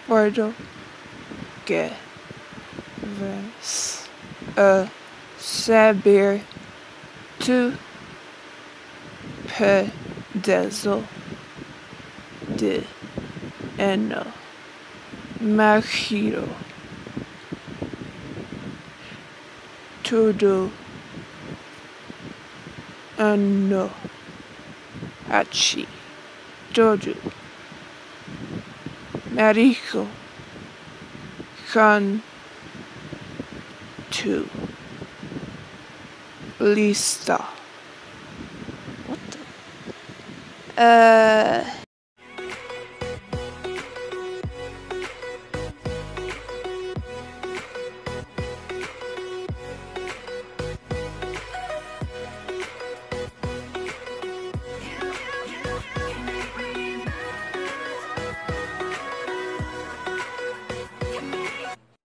puedo que vas a saber tu pedazo de enojado. Todo anoche, todo me dijo con tu lista. What the?